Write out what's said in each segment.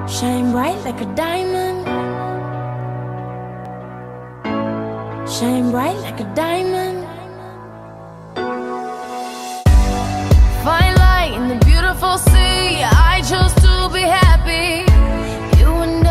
Shine bright like a diamond. Shine bright like a diamond. Fine light in the beautiful sea. I chose to be happy. You and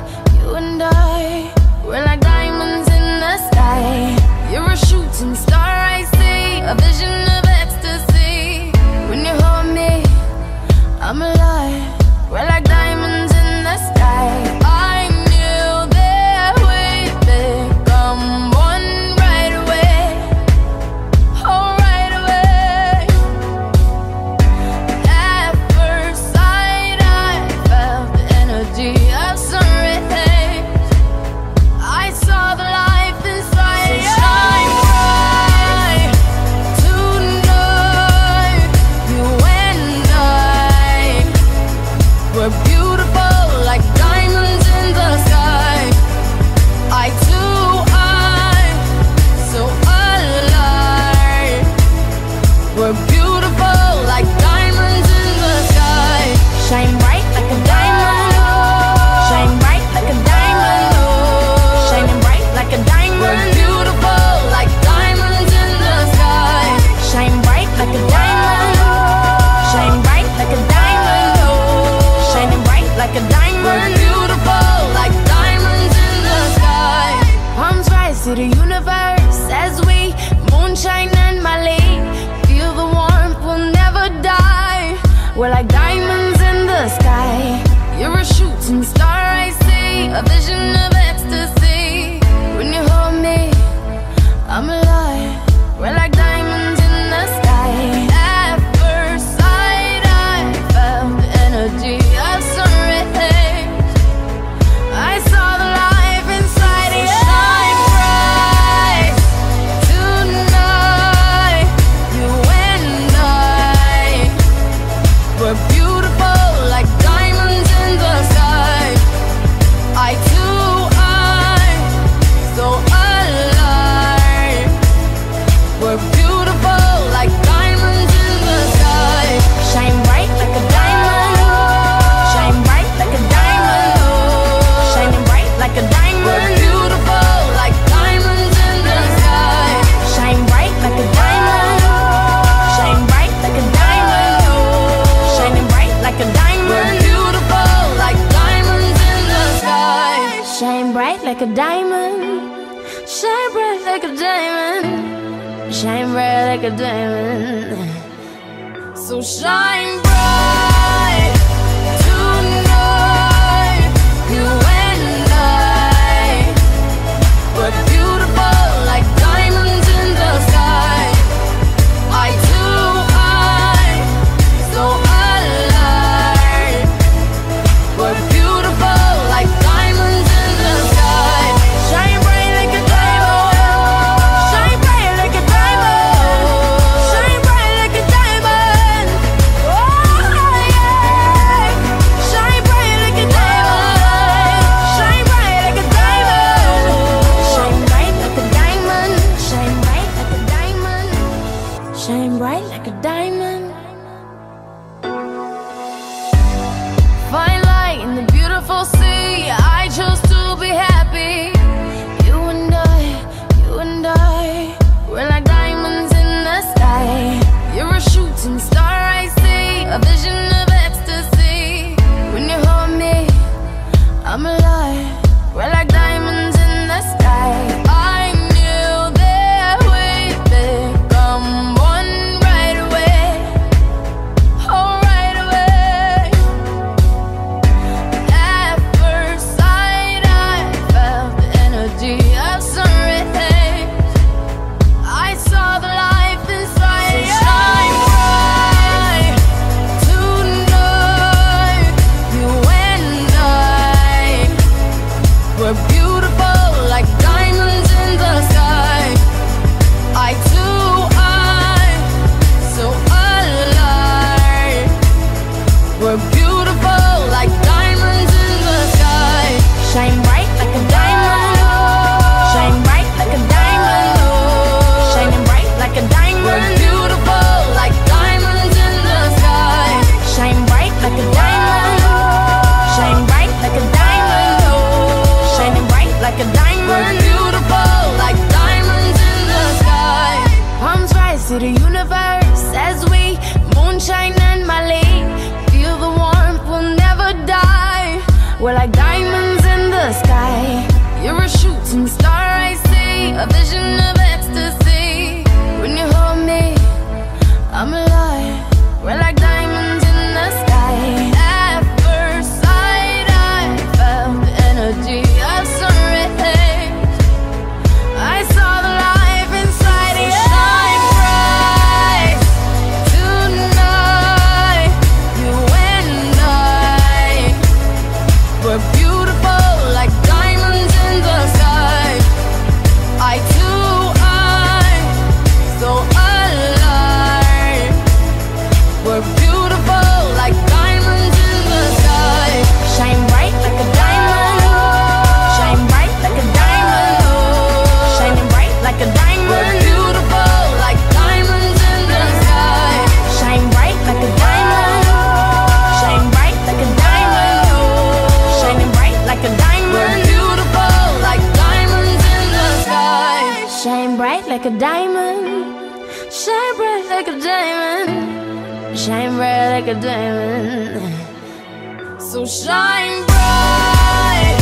I, we're like diamonds in the sky. You're a shooting star, I see, a vision of ecstasy. When you hold me, I'm alive. We're like diamonds in the sky. I knew that we'd become one right away. Oh, right away. At first sight, I felt the energy of sun rays. I saw the life inside you. Shine bright tonight. You and I, we're beautiful like diamonds in the sky. Eye to eye, so alive. We're beautiful like diamonds in the sky. Shine bright like a diamond. Shine bright like a diamond. Shining bright like a diamond. We're beautiful like diamonds in the sky. Shine bright like a diamond. Shine bright like a diamond. Shining bright like a diamond. We're beautiful like diamonds in the sky. Palms rise to the universe as we moonshine and Mali. Feel the warmth, we'll never die. We're like diamonds in the sky. You're a shooting star, I see, a vision of ecstasy. When you hold me, I'm alive. We're like diamonds in the sky. At first sight, I felt the energy of sun rays. I saw the life inside you. Shine bright tonight. You and I, we're beautiful like diamonds in the sky. Eye to eye, so alive. We're beautiful like diamonds in the sky. Shine bright like a diamond. Shine bright like a diamond. Shining bright like a diamond. We're beautiful like diamonds in the sky. Shine bright like a diamond. Shine bright like a diamond. Shining bright like a diamond. We're beautiful like diamonds in the sky. Shine bright like a diamond. Shine bright like a diamond. Shine bright like a diamond. So shine bright tonight. You and I, we're beautiful like diamonds in the sky. Eye to eye, so alive. We're beautiful like diamonds in the sky. Shine bright like a diamond. Shine bright like a diamond. Shine bright like a diamond. Oh, to the universe as we moonshine and Mali. Feel the warmth, we'll never die. We're like diamonds in the sky. You're a shooting star, I see, a vision of ecstasy. When you hold me, I'm alive. We're like diamonds in the sky. At first sight, I felt the energy of sun rays. I saw the life inside you. Shine bright tonight. You and I, we're beautiful like diamonds in the sky. Eye to eye, so alive. We're beautiful like diamonds in the sky. Shine bright like a diamond. Shine bright like a diamond. Shining bright like a diamond. We're beautiful like diamonds in the sky. Shine bright like a diamond. Shine bright like a diamond. Shining bright like a diamond. We're beautiful like diamonds in the sky. Shine bright like a diamond. Shine bright like a diamond. Shine bright like a diamond. So shine bright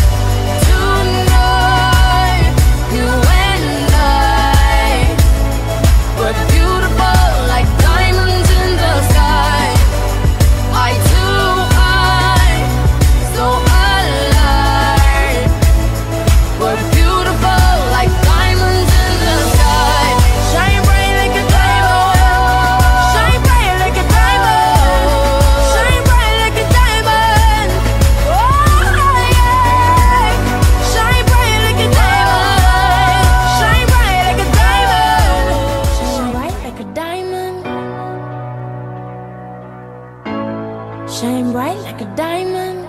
tonight. You and I, we're beautiful like diamonds in the sky. Eye to eye, so alive. We're beautiful like diamonds in the sky. Shine bright like a diamond. Shine bright like a diamond. Shine bright like a diamond. Oh yeah. Shine bright like a diamond. Shine bright like a diamond. Shine bright like a diamond. Shine bright like a diamond.